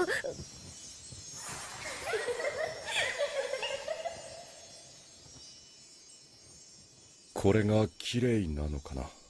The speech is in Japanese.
これが綺麗なのかな。